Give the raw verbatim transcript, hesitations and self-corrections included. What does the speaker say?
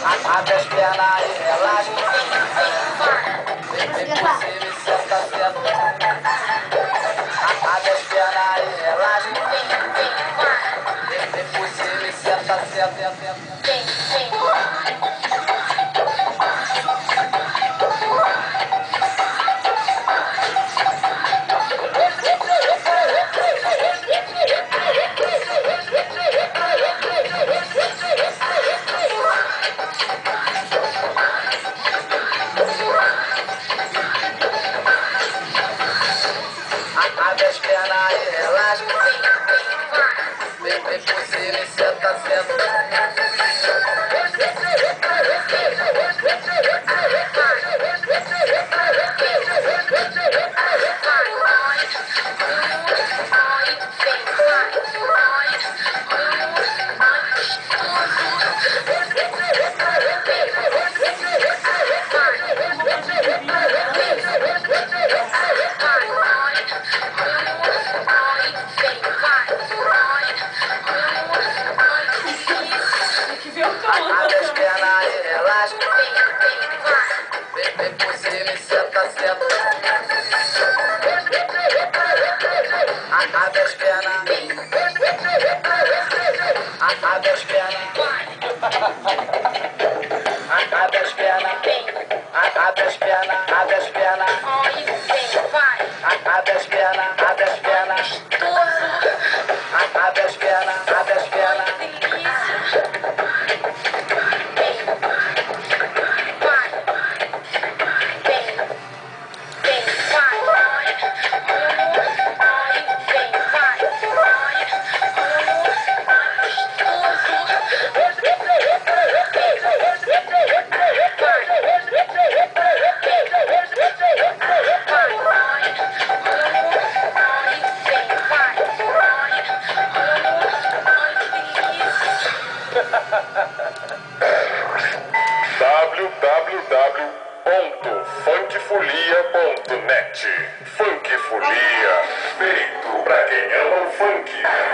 Abre as pernas e relaxa. Vem, vem por cima e senta, senta. Abre as pernas e relaxa. Vem, vem por cima e senta, senta, senta. Abre as pernas e relaxa. Vem, vem por cima e senta, senta. Abre as pernas e relaxa. Vem, vem por cima e senta, senta. Abre as pernas. Abre as pernas. Abre as pernas. Abre as pernas. Abre as pernas. Abre as pernas. Abre as pernas. Abre as pernas. Abre as pernas. w w w ponto funkfolia ponto net. Funkfolia, feito pra quem ama o funk.